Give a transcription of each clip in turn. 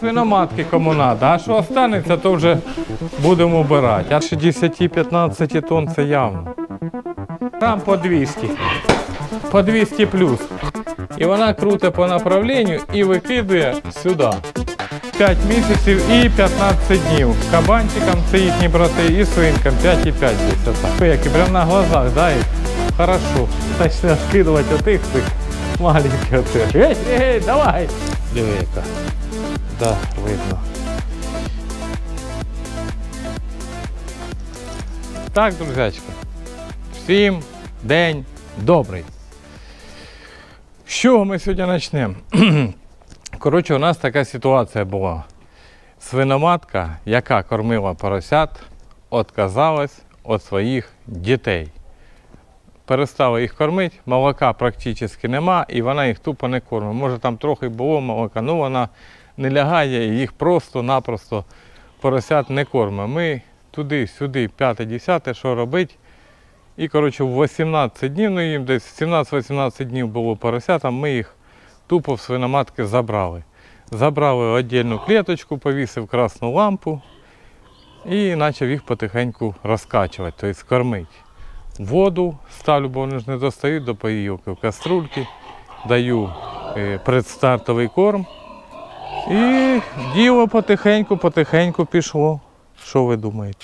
Свиноматки кому надо, а що останеться, то вже будемо обирати. А ще 10-15 тонн це явно. Там по 200. По 200 плюс. І вона крутить по направленню і викидує сюди. 5 місяців і 15 днів. Кабанчикам це їхні брати і свинкам 5,5 десь. Як і прямо на глазах, да, і хорошо. Почне скидувати отих цих маленьких оцих. Ей, давай! Диви яка. Да, видно. Так, друзячки, всім день добрий. З чого ми сьогодні почнемо? Коротше, у нас така ситуація була. Свиноматка, яка кормила поросят, відказалась від своїх дітей. Перестала їх кормити, молока практично нема, і вона їх тупо не кормить. Може там трохи було молока, але вона не лягає, і їх просто-напросто поросят не кормить. Ми туди-сюди, 5-10, що робити? І, коротше, в 18 днів, ну їм десь 17-18 днів було поросятам, ми їх тупо в свиноматки забрали. Забрали віддільну клеточку, повісив красну лампу і почав їх потихеньку розкачувати, тобто кормити. Воду ставлю, бо вони ж не достають до поїлки в каструльки, даю предстартовий корм. І діло потихеньку пішло. Що ви думаєте?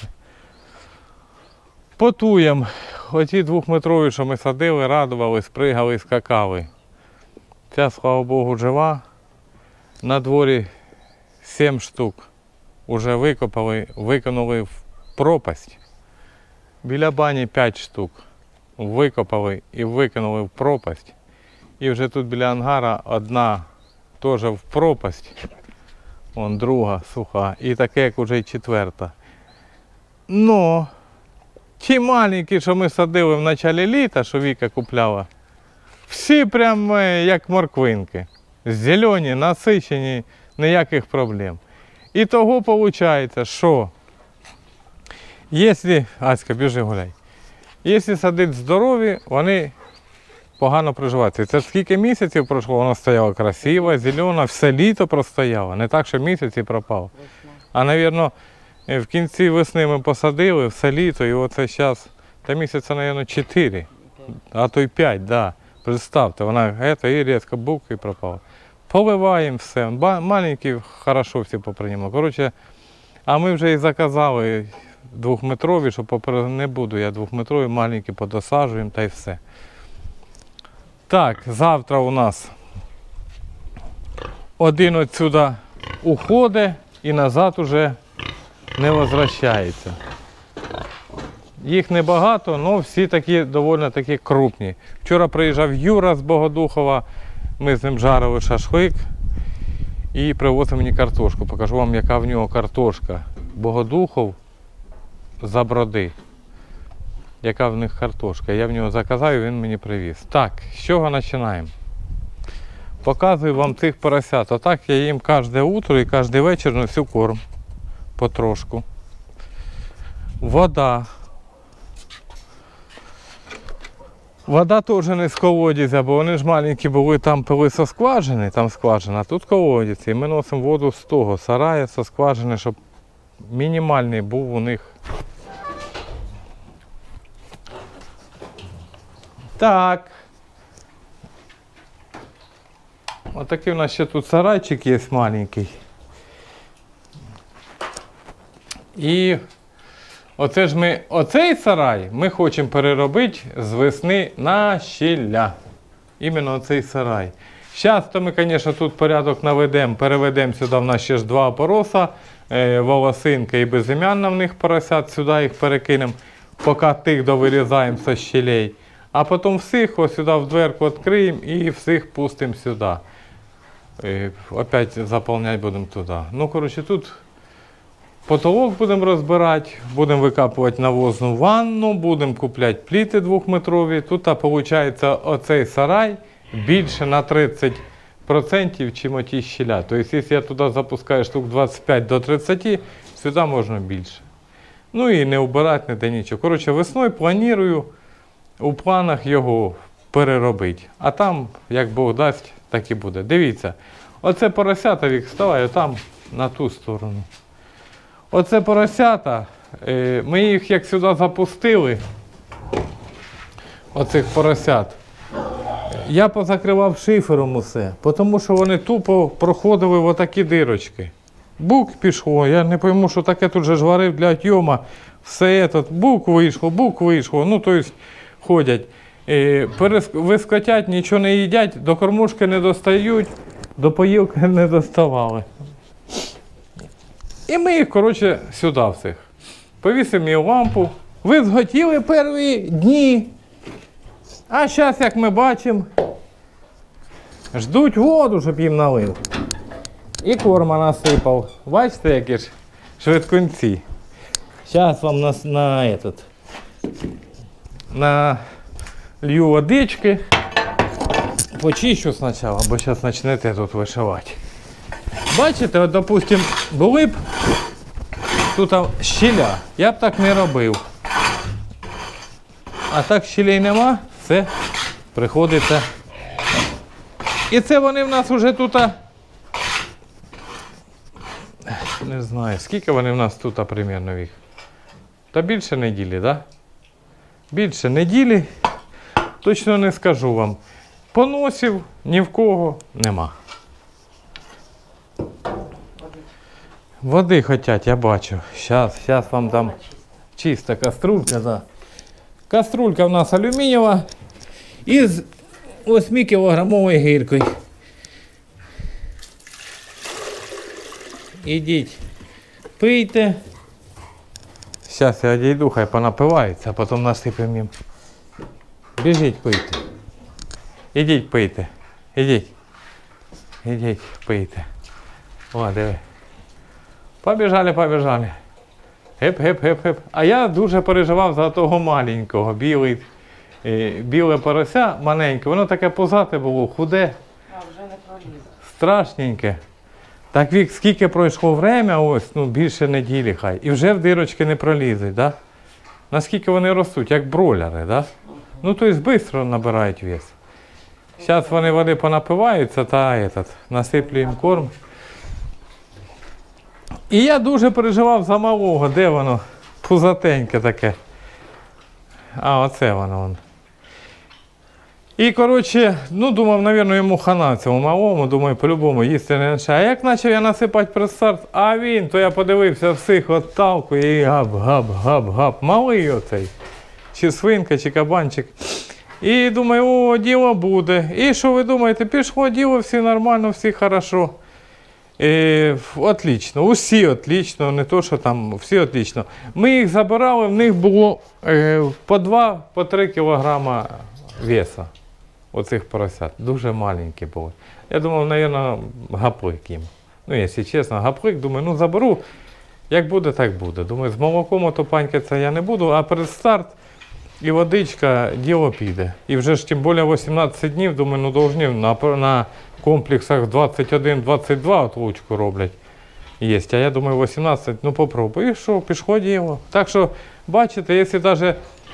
Потуємо. Оті 2-метрові, що ми садили, радувались, пригали, скакали. Ця, слава Богу, жива. На дворі 7 штук. Уже викинули в пропасть. Біля бані 5 штук. Викопали і викинули в пропасть. І вже тут біля ангара одна теж в пропасть. Вон друга суха. І таке, як уже й 4-та. Но ті маленькі, що ми садили в началі літа, що Віка купляла, всі прям як морквинки. Зелені, насичені, ніяких проблем. І того виходить, що якщо, Аська, біжи гуляй, якщо садити здорові, вони погано приживаються. Це скільки місяців пройшло, вона стояла красива, зелена, все літо простояла. Не так, що місяць і пропав. А, мабуть, в кінці весни ми посадили, все літо, і оце зараз, та місяця, мабуть, 4, а то й 5, да. Представте, вона і різко бук і пропала. Поливаємо все, маленькі, хорошо всі поприймали. Коротше, а ми вже і заказали 2-метрові, що не буду я 2-метрові, маленькі подосаджуємо та й все. Так, завтра у нас один отсюда уходить і назад уже не возвращається. Їх небагато, але всі такі доволі такі крупні. Вчора приїжджав Юра з Богодухова, ми з ним жарили шашлик і привозив мені картошку. Покажу вам, яка в нього картошка. Богодухов за Броди. Яка в них картошка. Я в нього заказав і він мені привіз. Так, з чого починаємо? Показую вам цих поросят. Отак я їм кожне утро і кожен вечір носю корм. Потрошку. Вода. Вода теж не з колодязя, бо вони ж маленькі були, там пили со скважини, там скважина, а тут колодязь. І ми носимо воду з того сарая, со скважини, щоб мінімальний був у них. Так. Отакий у нас ще тут сарайчик є маленький. І оцей сарай ми хочемо переробити з весни на щілля. Іменно оцей сарай. Зараз то ми, звісно, тут порядок наведемо, переведемо сюди, в нас ще ж 2 опороса, волосинка і безім'янна в них поросят, сюди їх перекинемо, поки тих довирізаємо зі щілей. А потім всіх ось сюди в дверку відкриємо і всіх пустимо сюди. Опять заповняти будемо туди. Ну, коротше, тут потолок будемо розбирати, будемо викапувати навозну ванну, будемо купляти пліти 2-метрові. Тут, виходить, оцей сарай більше на 30%, чим оті щіля. Тобто, якщо я туди запускаю штук 25 до 30, сюди можна більше. Ну і не вбирати, ніде нічого. Коротше, весною планую у планах його переробити. А там, як Бог дасть, так і буде. Дивіться, оце поросята, Вік, вставай, там на ту сторону. Оце поросята, ми їх як сюди запустили, оцих поросят, я позакривав шифером усе, тому що вони тупо проходили в отакі дирочки. Бук пішло, я не пойму, що таке тут же ж варив для отйома, все це, бук вийшло, ну то есть ходять. Вискотять, нічого не їдять, до кормушки не достають, до поїлки не доставали. І ми їх, коротше, сюди всіх. Повісимо їм лампу. Ви зготіли перші дні. А зараз, як ми бачимо, ждуть воду, щоб їм налив. І корма насипав. Бачите, які ж швидкунці. Зараз вам налью водички. Почищу спочатку, бо зараз почнете тут вишивати. Бачите, от, допустим, були б тут щіля, я б так не робив. А так щілей нема, це приходиться. І це вони в нас вже тут, не знаю, скільки вони в нас тут примерно їх. Та більше неділі, так? Да? Більше неділі, точно не скажу вам. Поносів ні в кого нема. Води хочуть, я бачу. Зараз вам дам чиста каструлька. Да. Каструлька в нас алюмінієва із 8-кілограмовою гіркою. Ідіть, пийте. Зараз я одійду, хай понапивається, а потім насипемо їм. Біжіть, пийте. Ідіть, пийте. Ідіть. Ідіть, пийте. О, диви. Побіжали. Геп. А я дуже переживав за того маленького, біле порося маленьке. Воно таке пузате було, худе. А, вже не пролізе. Страшненьке. Так вік, скільки пройшло время, ось, ну більше неділі хай. І вже в дирочки не пролізуть, да? Наскільки вони ростуть, як бройлери, да? Ну, то есть швидко набирають вес. Зараз вони понапиваються та насиплю їм корм. І я дуже переживав за малого, де воно? Пузатеньке таке. А, оце воно. І, коротше, ну, думав, мабуть, йому хана цьому малому, думаю, по-любому їсти не почне. А як почав я насипати предстарт, а він, то я подивився всіх отталкує і гап. Малий оцей. Чи свинка, чи кабанчик. І думаю, о, діло буде. І що ви думаєте, пішло діло, всі нормально, всі хорошо. Отлично, усі отлично, не то, що там, всі отлично. Ми їх забирали, в них було по 2-3 кілограма веса. Оцих поросят. Дуже маленькі були. Я думав, мабуть, гаплик їм. Ну, якщо чесно, гаплик, думаю, ну заберу, як буде, так буде. Думаю, з молоком ото панькатися я не буду, а перед старт і водичка, діло піде. І вже ж тим більше 18 днів, думаю, ну повинні на комплексах 21-22 отлучку роблять. Є. А я думаю, 18, ну попробуй. І що, пішло діло. Так що, бачите, якщо навіть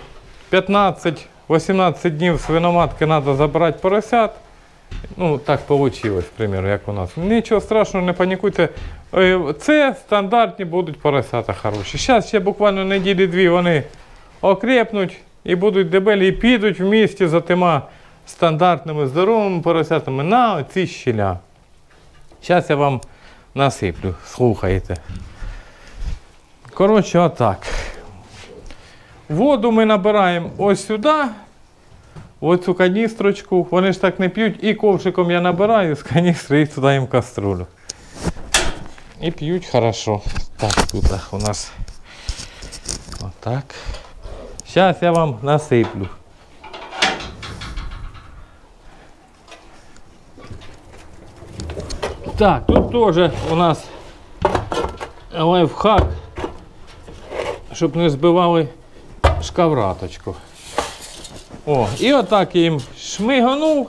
15-18 днів свиноматки треба забрати поросят, ну так вийшло, к примеру, як у нас. Нічого страшного, не панікуйте. Це стандартні будуть поросята хороші. Зараз ще буквально неділі-дві вони окрепнуть і будуть дебелі, і підуть в місті за тима стандартними здоровими поросятами на оці щіля. Зараз я вам насиплю, слухайте. Коротше, отак. Воду ми набираємо ось сюди, ось цю каністрочку. Вони ж так не п'ють, і ковшиком я набираю з каністри і туди їм каструлю. І п'ють хорошо. Так, тут у нас отак. Зараз я вам насиплю. Так, тут теж у нас лайфхак, щоб не збивали шкавраточку. О, і отак я їм шмиганув.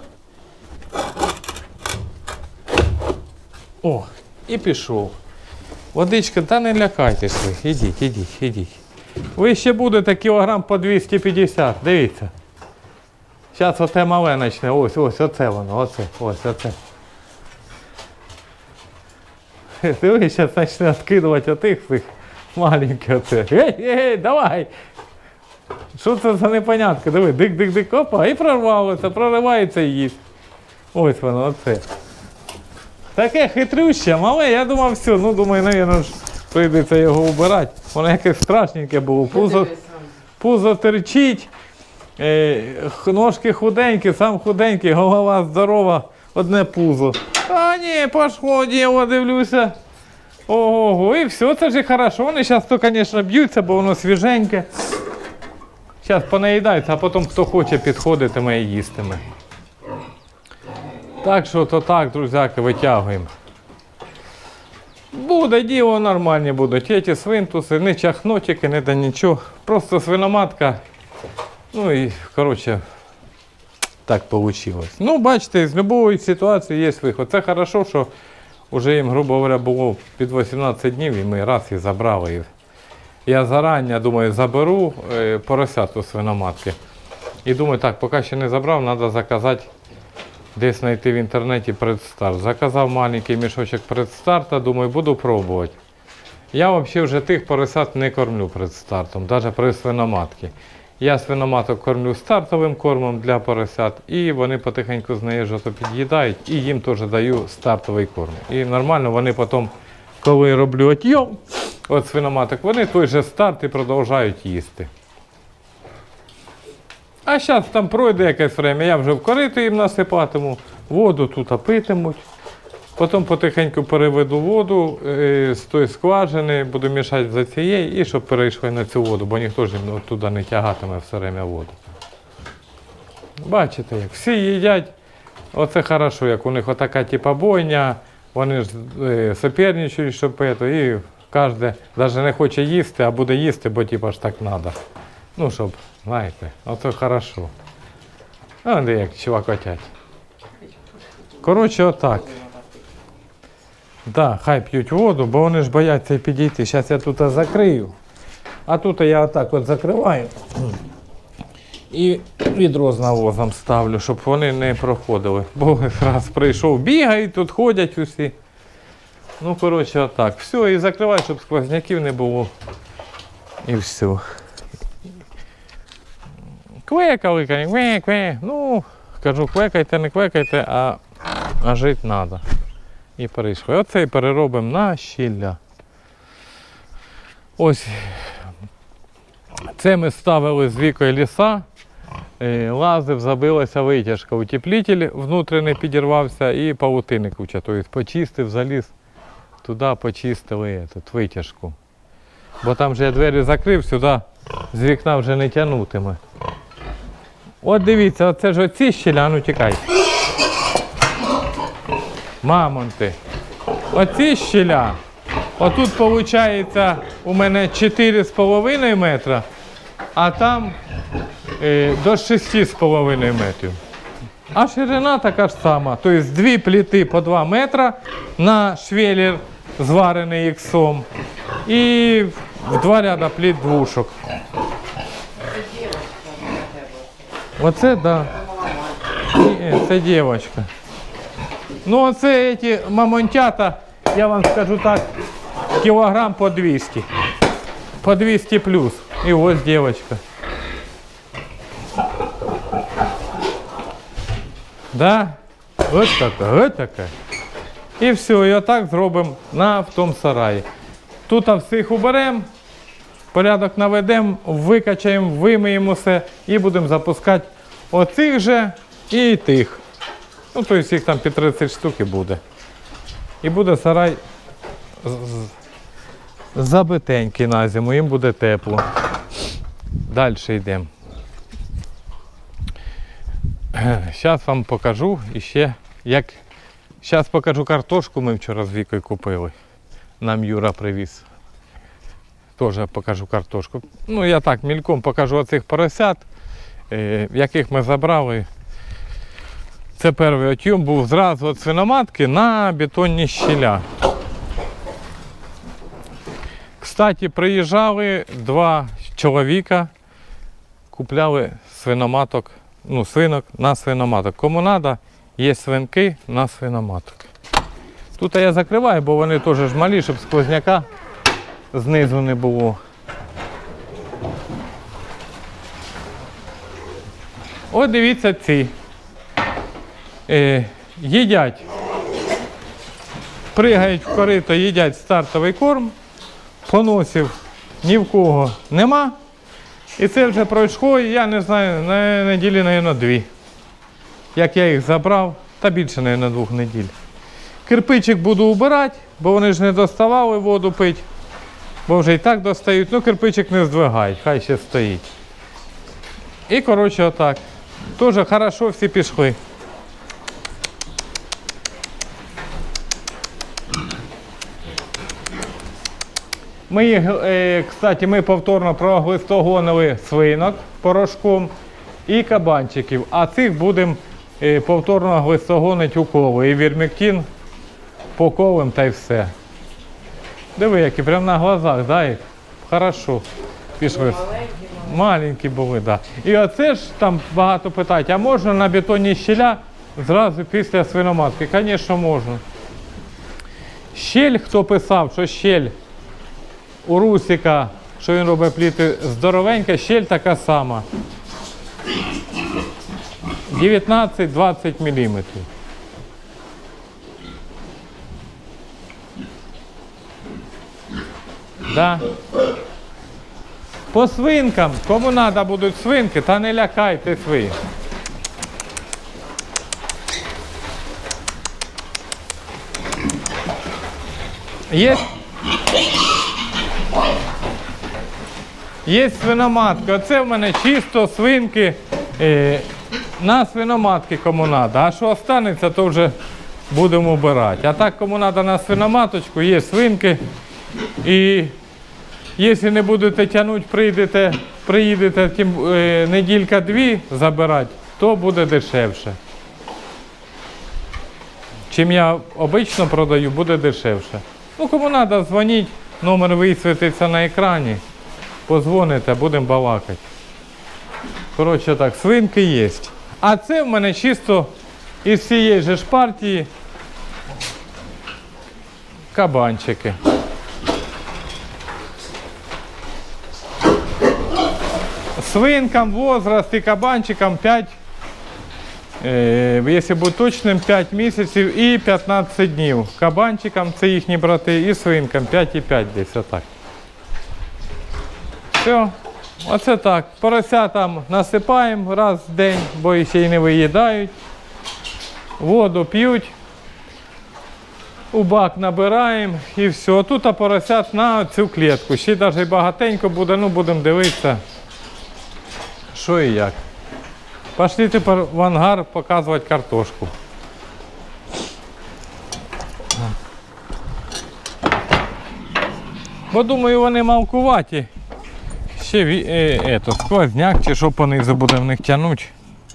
О, і пішов. Водичка, та не лякайтесь ви. Ідіть. Ви ще будете кілограм по 250, дивіться. Зараз оте мале почне, ось, оце воно, оце. Диви, зараз почне відкидувати отих цих маленьких оце. Ей, давай! Що це за непонятка? Диви, дик-дик-дик, опа, і прорвалося, проривається і їсть. Ось воно, оце. Таке хитрюще, мале, я думав, все, ну думаю, навіть ж прийдеться його убирати. Воно якесь страшненьке було, пузо терчить, ножки худенькі, сам худенький, голова здорова, одне пузо. А ні, пошло діло, дивлюся. Ого, і все, це ж і хорошо. Вони зараз то, звісно, б'ються, бо воно свіженьке. Зараз понаїдаються, а потім хто хоче підходитиме і їстиме. Так що то так, друзяки, витягуємо. Буде діло, нормальні будуть. Ті свинтуси, не чахнотики, не да нічого. Просто свиноматка. Ну і, коротше, так вийшло. Ну, бачите, з будь-якої ситуації є виход. Це хорошо, що вже їм, грубо говоря, було під 18 днів і ми раз їх забрали. Я зарані, думаю, заберу поросяту свиноматки. І думаю, так, поки ще не забрав, треба заказати, десь знайти в інтернеті предстарт. Заказав маленький мішочок предстарта, думаю, буду пробувати. Я взагалі вже тих поросят не кормлю предстартом, навіть при свиноматці. Я свиноматок кормлю стартовим кормом для поросят, і вони потихеньку з неї жото під'їдають, і їм теж даю стартовий корм. І нормально вони потім, коли роблю отйом від свиноматок, вони той же старт і продовжують їсти. А зараз там пройде якесь время, я вже в корито їм насипатиму, воду тут питимуть. Потім потихеньку переведу воду з тої скважини, буду мішати за цієї, і щоб перейшли на цю воду, бо ніхто ж туди не тягатиме все время воду. Бачите, як всі їдять, оце хорошо, як у них отака типа бойня, вони ж суперничають, щоб і кожен навіть не хоче їсти, а буде їсти, бо типа ж так треба. Ну, щоб, знаєте, оце хорошо. А де як чувакотять. Коротше, отак. Так, хай п'ють воду, бо вони ж бояться підійти. Зараз я тут закрию. А тут я отак от закриваю. І відро з навозом ставлю, щоб вони не проходили. Бо раз прийшов, бігають, тут ходять усі. Ну, коротше, отак. Все, і закриваю, щоб сквозняків не було. І все. Квекали, квек. Ну, кажу, квекайте, не квекайте, а жити треба. І перейшли. Оце і переробимо на щілля. Ось. Це ми ставили з Вікою ліса. Лазив, забилася витяжка. Утеплитель внутрішній підірвався і павутини куча. Тобто почистив, заліз. Туди почистили витяжку. Бо там вже я двері закрив, сюди з вікна вже не тягнутиме. От дивіться, оце ж оці щіля, ну тікай. Мамонти. Оці щіля. Отут виходить у мене 4,5 метра, а там до 6,5 метрів. А ширина така ж сама. Тобто дві плити по 2 метра на швеллер, зварений іксом. І в 2 ряда плит двушок. Оце, да. Це дівчинка. Ну оце ці мамонтята, я вам скажу так, кілограм по 200. По 200 плюс. І ось дівчинка. Да? Ось така, ось така. І все, і отак зробимо в тому сараї. Тут всіх уберемо, порядок наведемо, викачаємо, вимиємо все і будемо запускати оцих же і тих. Ну, тобто їх там під 30 штук буде. І буде сарай забитенький на зиму, їм буде тепло. Далі йдемо. Зараз вам покажу іще, як... Зараз покажу картошку, ми вчора з Вікою купили. Нам Юра привіз. Теж покажу картошку. Ну, я так, мільком покажу оцих поросят, яких ми забрали. Це перший отйом був зразу від свиноматки на бетонні щіля. Кстати, приїжджали 2 чоловіка, купляли свиноматок, ну, свинок на свиноматок. Кому треба, є свинки на свиноматок. Тут я закриваю, бо вони теж ж малі, щоб сквозняка знизу не було. От дивіться ці. Їдять, пригають в корито, їдять стартовий корм, поносів ні в кого нема. І це вже пройшло, я не знаю, на неділі, мабуть, 2. Як я їх забрав, та більше, мабуть, 2 неділь. Кирпичик буду убирати, бо вони ж не доставали воду пити, бо вже і так достають. Ну, кирпичик не здвигають, хай ще стоїть. І, коротше, отак. Теж хорошо, всі пішли. Ми їх, кстати, ми повторно проглистогонили свинок порошком і кабанчиків, а цих будемо повторно глистогонити уколи. І вірмектин поколим та й все. Диви, які прямо на глазах, да, їх? Хорошо. Пішли. Маленькі були, так. Да. І оце ж там багато питають, а можна на бетонні щеля зразу після свиноматки? Звісно, можна. Щель, хто писав, що щель у Русика, що він робить пліти здоровенька, щель така сама. 19-20 мм. Да. По свинкам, кому треба будуть свинки, та не лякайте ви. Є свиноматки. Оце в мене чисто свинки на свиноматки кому треба. А що останеться, то вже будемо обирати. А так кому треба на свиноматочку, є свинки. І якщо не будете тягнути, приїдете неділька-дві забирати, то буде дешевше. Чим я обично продаю, буде дешевше. Ну, кому треба, дзвоніть, номер висвітиться на екрані. Позвоните, будемо балакати. Коротше так, свинки є. А це в мене чисто із всієї ж партії кабанчики. Свинкам возраст і кабанчикам 5, якщо бути точним, 5 місяців і 15 днів. Кабанчикам, це їхні брати, і свинкам 5,5 десь отак. Все, оце так. Поросятам насипаємо раз в день, бо ще й не виїдають. Воду п'ють, у бак набираємо і все. Тут поросят на цю клітку. Ще навіть багатенько буде, ну будемо дивитися, що і як. Пішли тепер в ангар показувати картошку. Бо думаю, вони малкуваті. Ще сквозняк чи що понизу буде в них тягнути.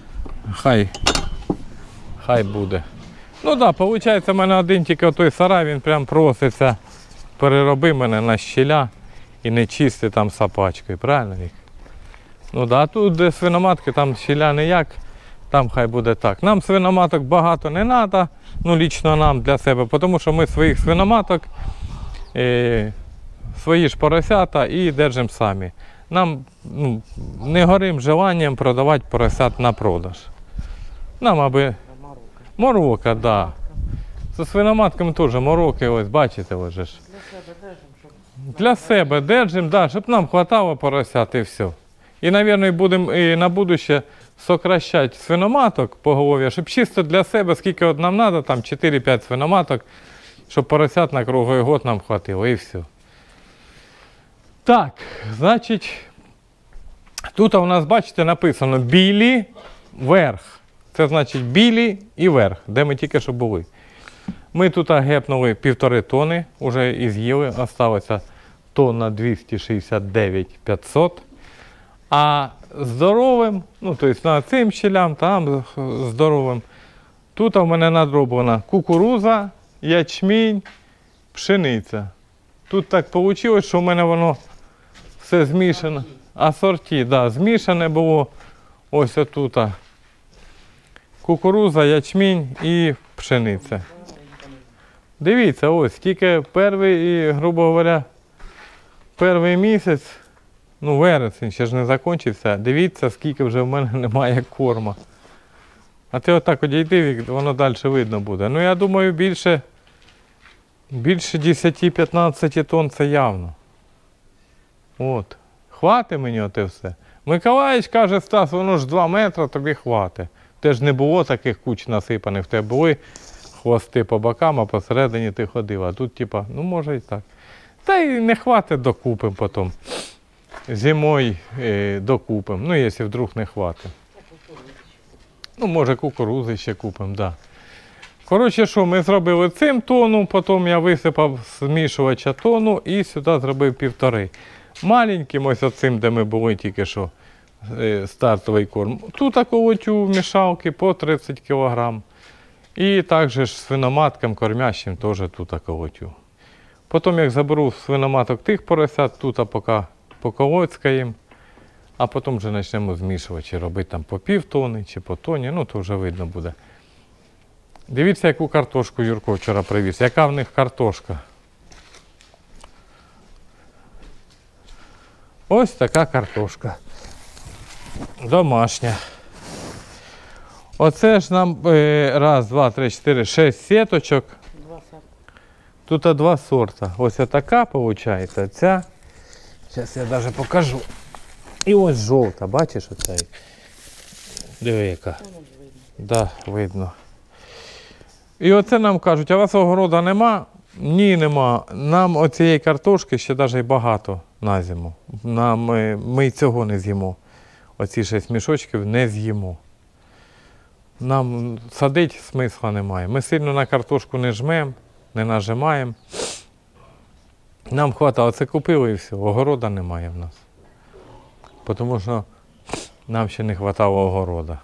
Хай буде. Ну так, да, виходить, в мене один тільки той сарай, він прям проситься, перероби мене на щіля і не чисти там сапачкою, правильно Вік? Ну так, да, тут де свиноматки, там щіля ніяк, там хай буде так. Нам свиноматок багато не треба, ну лічно нам для себе, тому що ми своїх свиноматок, свої ж поросята і держимо самі. Нам не горим желанням продавати поросят на продаж. Нам аби... Морока, так. Да. Зі свиноматками теж мороки, ось бачите, ось же ж. Для себе держимо, да, щоб нам хватало поросят і все. І, мабуть, будемо і на будуще сокращати свиноматок поголов'я, щоб чисто для себе, скільки от нам треба, там 4-5 свиноматок, щоб поросят на круглий год нам хватило і все. Так, значить, тут у нас, бачите, написано білі верх. Це значить білі і верх, де ми тільки що були. Ми тут гепнули 1,5 тонни, вже і з'їли, залишилося тонна 269 500. А здоровим, ну тобто на цим щелям, там здоровим, тут у мене надроблена кукуруза, ячмінь, пшениця. Тут так вийшло, що в мене воно все змішане. Асорті, да, змішане було ось отут. Кукуруза, ячмінь і пшениця. Дивіться, ось, тільки перший, грубо говоря, перший місяць, ну вересень ще ж не закінчився, дивіться, скільки вже в мене немає корма. А ти отак одійди, воно далі видно буде. Ну я думаю, більше 10-15 тонн це явно. От. Хватить мені оте все. Миколаївич каже, Стас, воно ж 2 метри, тобі хватить. Те ж не було таких куч насипаних, в тебе були хвости по бокам, а посередині ти ходив. А тут, типа, ну може і так. Та й не хватить, докупимо потім. Зимою докупимо. Ну, якщо вдруг не хватить. Ну, може кукурузи ще купимо, так. Да. Коротше, що, ми зробили цим тонну, потім я висипав змішувача тонну і сюди зробив 1,5. Маленьким ось оцим, де ми були тільки що, стартовий корм. Тут колотю в мішалки по 30 кг. І також свиноматкам кормящим теж тут колотю. Потім, як заберу свиноматок тих поросят, тут поки поколоцькаємо, а потім вже почнемо змішувати, чи робити там по 1,5 тонни, чи по тонні, ну то вже видно буде. Дивіться, яку картошку Юрко вчора привіз. Яка в них картошка? Ось така картошка. Домашня. Оце ж нам 1, 2, 3, 4, 6 сіточок. Тут 2 сорта. Ось така виходить, а ця. Зараз я навіть покажу. І ось жовта, бачиш оцей? Диви яка. Да, видно. І оце нам кажуть, а у вас огорода нема? Ні, нема. Нам оцієї картошки ще навіть багато на зиму. Ми цього не з'їмо. Оці 6 мішочків не з'їмо. Нам садити смисла немає. Ми сильно на картошку не жмемо, не нажимаємо. Нам хватає, оце купили і все, огорода немає в нас. Тому що нам ще не вистачало огорода.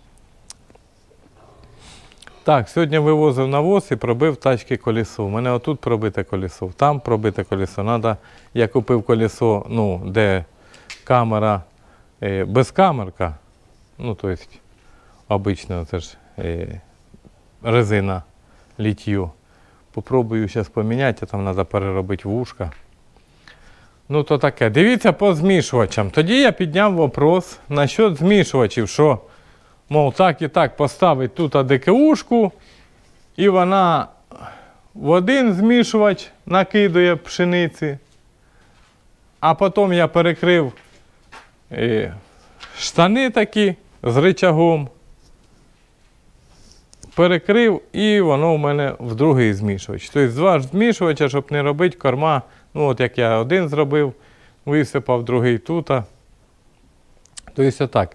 Так, сьогодні вивозив навоз і пробив тачки колесо. У мене отут пробите колесо, там пробите колесо. Я купив колесо, ну, де камера, безкамерка, ну, тобто, обично, це ж резина літью. Попробую зараз поміняти, там треба переробити вушка. Ну, то таке. Дивіться по змішувачам. Тоді я підняв вопрос насчет змішувачів, що, мов, так і так поставить тут ДКУшку, і вона в один змішувач накидує пшениці, а потім я перекрив штани такі з ричагом, перекрив, і воно в мене в другий змішувач. Тобто 2 змішувача, щоб не робити корма, ну от як я один зробив, висипав, другий тут. Тобто отак.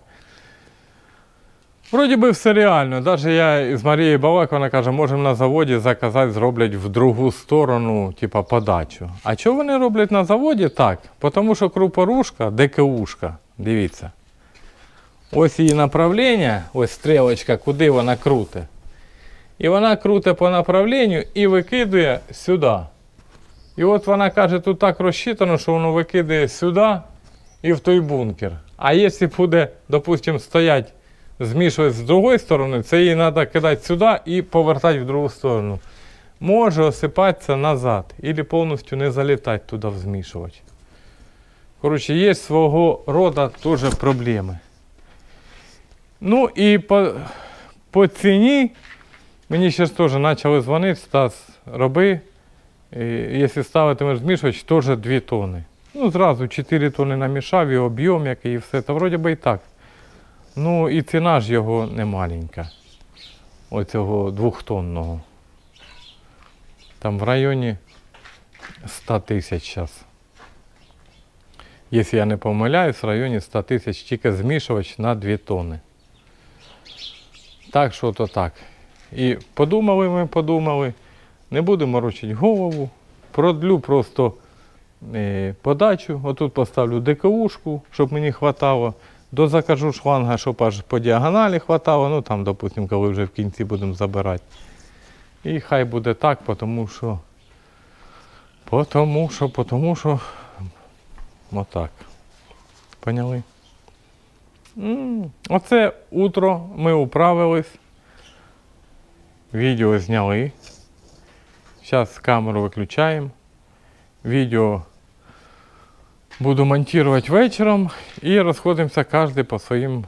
Вроді би все реально. Навіть я з Марією балак, вона каже, можемо на заводі заказати, зроблять в другу сторону, типа подачу. А чого вони роблять на заводі? Так. Тому що крупорушка, ДКУшка, дивіться. Ось її направлення, ось стрілочка, куди вона круте. І вона круте по направленню і викидує сюди. І от вона каже, тут так розчитано, що воно викидає сюди і в той бункер. А якщо буде, допустимо, стоять, змішувати з другої сторони, це їй треба кидати сюди і повертати в другу сторону. Може осипатися назад, або повністю не залітати туди в змішувач. Коротше, є свого роду теж проблеми. Ну і по ціні, мені ще ж теж почали дзвонити, Стас, роби, якщо ставитимеш змішувач, теж 2 тонни. Ну, зразу 4 тонни намішав, і об'єм який, і все, та вроді би і так. Ну і ціна ж його не маленька, оцього 2-тонного. Там в районі 100 тисяч зараз. Якщо я не помиляюсь, в районі 100 тисяч тільки змішувач на 2 тонни. Так що то так. І подумали, не будемо морочити голову, продлю просто подачу, отут поставлю ДКУшку, щоб мені хватало, дозакажу шланга, щоб аж по діагоналі хватало, ну там, допустимо, коли вже в кінці будемо забирати. І хай буде так, тому що отак. Поняли? Оце утро ми управились, відео зняли. Зараз камеру виключаємо. Відео буду монтувати вечором і розходимося кожен по своїм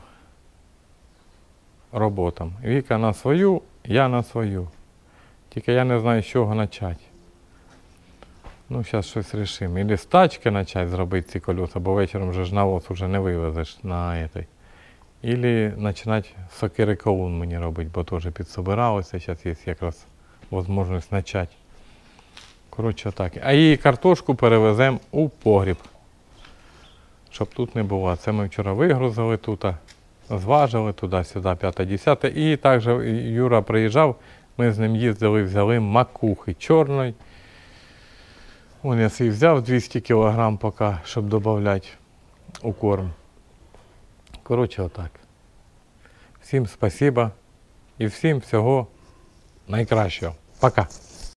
роботам. Віка на свою, я на свою. Тільки я не знаю, з чого почати. Ну, зараз щось вирішимо. Ілі з тачки почати зробити ці колеса, бо вечором вже ж навоз вже не вивезеш на этой. Ілі починати сокири кавун мені робити, бо теж підсобиралося. Зараз є якраз можливість почати. Коротше, так. А її картошку перевеземо у погріб. Щоб тут не було. Це ми вчора вигрузили тут, зважили туди-сюди, 5-10. І також Юра приїжджав, ми з ним їздили, взяли макухи чорної. Вон я свій взяв 200 кг поки, щоб додати у корм. Коротше, отак. Всім спасибо і всім всього найкращого. Пока.